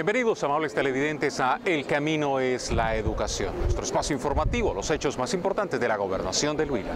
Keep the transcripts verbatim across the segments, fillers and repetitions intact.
Bienvenidos, amables televidentes, a El Camino es la Educación, nuestro espacio informativo, los hechos más importantes de la gobernación del Huila.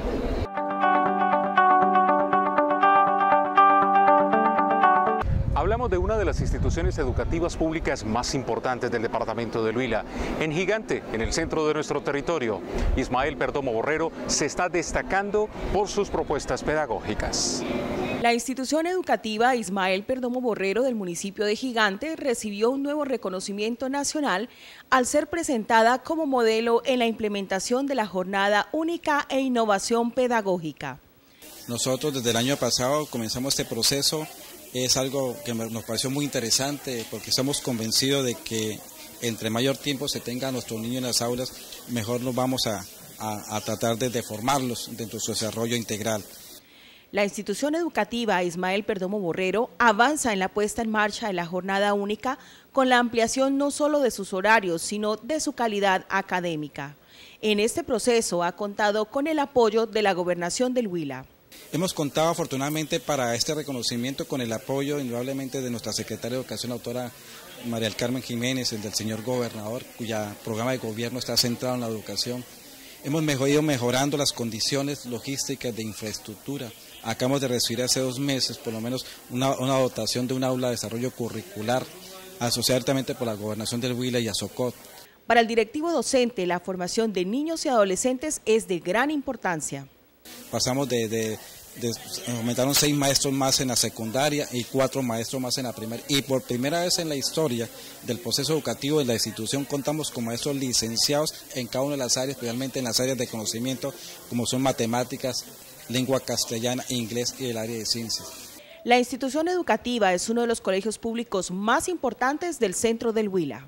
Hablamos de una de las instituciones educativas públicas más importantes del departamento del Huila. En Gigante, en el centro de nuestro territorio, Ismael Perdomo Borrero se está destacando por sus propuestas pedagógicas. La institución educativa Ismael Perdomo Borrero del municipio de Gigante recibió un nuevo reconocimiento nacional al ser presentada como modelo en la implementación de la Jornada Única e Innovación Pedagógica. Nosotros desde el año pasado comenzamos este proceso. Es algo que nos pareció muy interesante porque estamos convencidos de que entre mayor tiempo se tenga a nuestros niños en las aulas, mejor nos vamos a, a, a tratar de, de formarlos dentro de su desarrollo integral. La institución educativa Ismael Perdomo Borrero avanza en la puesta en marcha de la jornada única con la ampliación no solo de sus horarios, sino de su calidad académica. En este proceso ha contado con el apoyo de la Gobernación del Huila. Hemos contado afortunadamente para este reconocimiento con el apoyo indudablemente de nuestra secretaria de Educación, la doctora María del Carmen Jiménez, el del señor gobernador, cuya programa de gobierno está centrado en la educación. Hemos ido mejorando las condiciones logísticas de infraestructura. Acabamos de recibir hace dos meses por lo menos una, una dotación de un aula de desarrollo curricular asociada directamente por la Gobernación del Huila y Azocot. Para el directivo docente, la formación de niños y adolescentes es de gran importancia. Pasamos de, de, de aumentaron seis maestros más en la secundaria y cuatro maestros más en la primaria. Y por primera vez en la historia del proceso educativo de la institución contamos con maestros licenciados en cada una de las áreas, especialmente en las áreas de conocimiento como son matemáticas, lengua castellana, inglés y el área de ciencias. La institución educativa es uno de los colegios públicos más importantes del centro del Huila.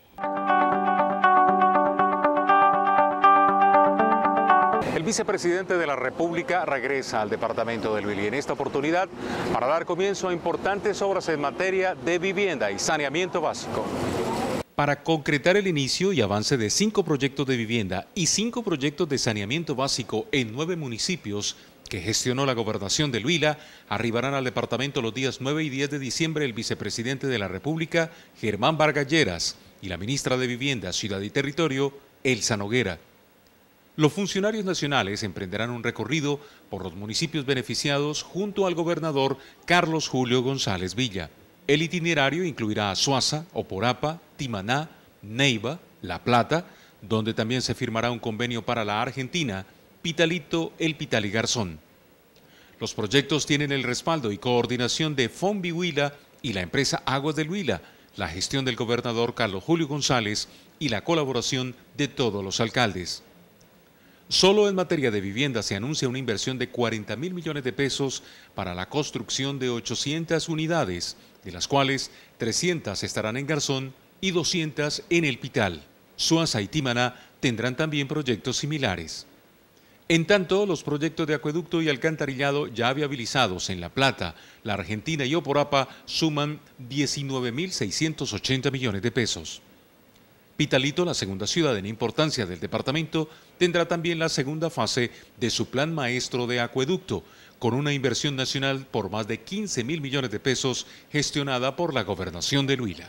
El vicepresidente de la República regresa al departamento del Huila y en esta oportunidad para dar comienzo a importantes obras en materia de vivienda y saneamiento básico. Para concretar el inicio y avance de cinco proyectos de vivienda y cinco proyectos de saneamiento básico en nueve municipios que gestionó la gobernación del Huila, arribarán al departamento los días nueve y diez de diciembre el vicepresidente de la República, Germán Vargas Lleras, y la ministra de Vivienda, Ciudad y Territorio, Elsa Noguera. Los funcionarios nacionales emprenderán un recorrido por los municipios beneficiados junto al gobernador Carlos Julio González Villa. El itinerario incluirá a Suaza, Oporapa, Timaná, Neiva, La Plata, donde también se firmará un convenio para la Argentina, Pitalito, El Pital y Garzón. Los proyectos tienen el respaldo y coordinación de Fonvi Huila y la empresa Aguas del Huila, la gestión del gobernador Carlos Julio González y la colaboración de todos los alcaldes. Solo en materia de vivienda se anuncia una inversión de cuarenta mil millones de pesos para la construcción de ochocientas unidades, de las cuales trescientas estarán en Garzón y doscientas en El Pital. Suaza y Timaná tendrán también proyectos similares. En tanto, los proyectos de acueducto y alcantarillado ya viabilizados en La Plata, La Argentina y Oporapa suman diecinueve mil seiscientos ochenta millones de pesos. Pitalito, la segunda ciudad en importancia del departamento, tendrá también la segunda fase de su plan maestro de acueducto, con una inversión nacional por más de quince mil millones de pesos gestionada por la gobernación del Huila.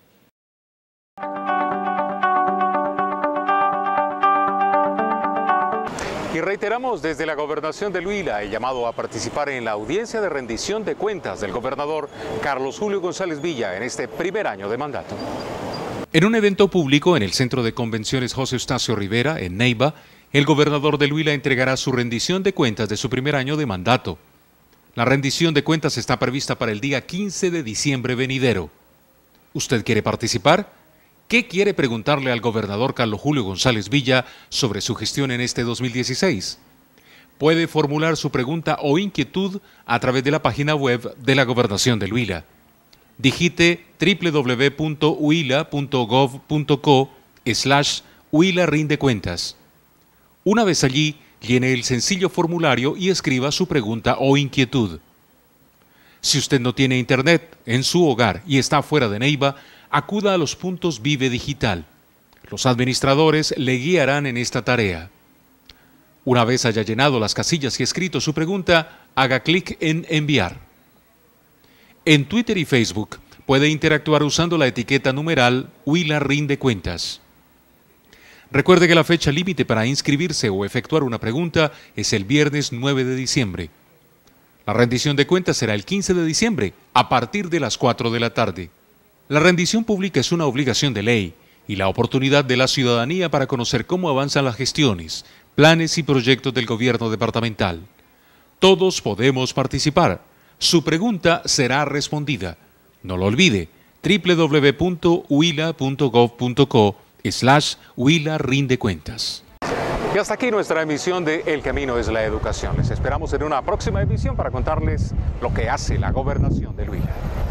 Y reiteramos desde la gobernación del Huila el llamado a participar en la audiencia de rendición de cuentas del gobernador Carlos Julio González Villa en este primer año de mandato. En un evento público en el Centro de Convenciones José Eustacio Rivera, en Neiva, el gobernador del Huila entregará su rendición de cuentas de su primer año de mandato. La rendición de cuentas está prevista para el día quince de diciembre venidero. ¿Usted quiere participar? ¿Qué quiere preguntarle al gobernador Carlos Julio González Villa sobre su gestión en este dos mil dieciséis? Puede formular su pregunta o inquietud a través de la página web de la gobernación del Huila. Digite w w w punto huila punto gov punto co slash Huila rinde cuentas. Una vez allí, llene el sencillo formulario y escriba su pregunta o inquietud. Si usted no tiene internet en su hogar y está fuera de Neiva, acuda a los puntos Vive Digital. Los administradores le guiarán en esta tarea. Una vez haya llenado las casillas y escrito su pregunta, haga clic en Enviar. En Twitter y Facebook puede interactuar usando la etiqueta numeral Huila Rinde Cuentas. Recuerde que la fecha límite para inscribirse o efectuar una pregunta es el viernes nueve de diciembre. La rendición de cuentas será el quince de diciembre, a partir de las cuatro de la tarde. La rendición pública es una obligación de ley y la oportunidad de la ciudadanía para conocer cómo avanzan las gestiones, planes y proyectos del gobierno departamental. Todos podemos participar. Su pregunta será respondida. No lo olvide, doble u doble u doble u punto huila punto gov punto co slash Huila Rinde Cuentas. Y hasta aquí nuestra emisión de El Camino es la Educación. Les esperamos en una próxima emisión para contarles lo que hace la Gobernación del Huila.